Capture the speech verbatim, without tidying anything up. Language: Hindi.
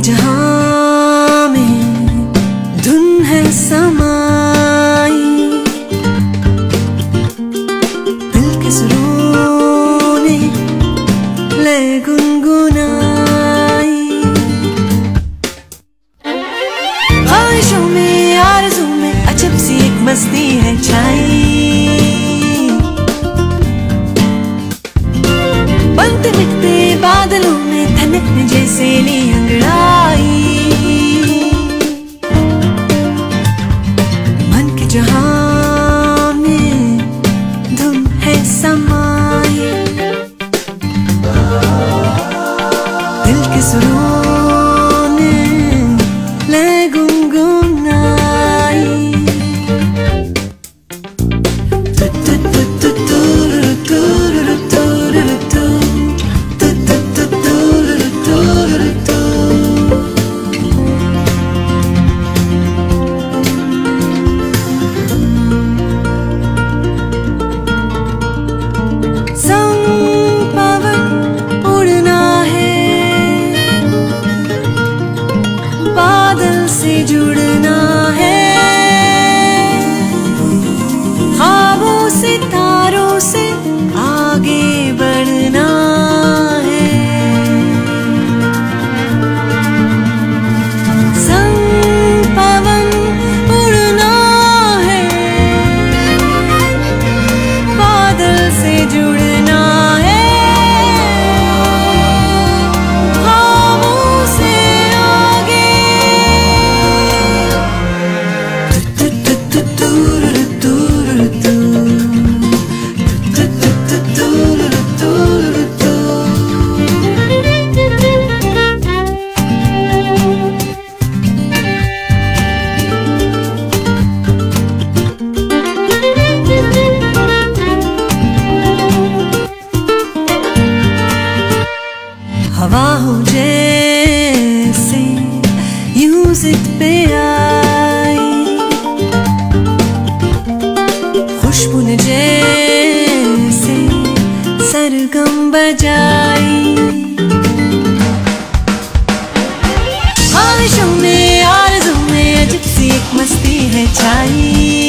जहां में धुन है समाई, दिल के सुरों ने ले गुनगुनाई। ख्वाहिशों में आरज़ू में अजब सी एक मस्ती है छाई, बनते बिकते बादलों में धनकने जैसे ली अंगड़ाई। मन के जहां में धुन है समाई, दिल के सुरों ने ले गुनगुनाई। ख्वाहिशों में आरज़ू में अजब सी एक मस्ती है छाई।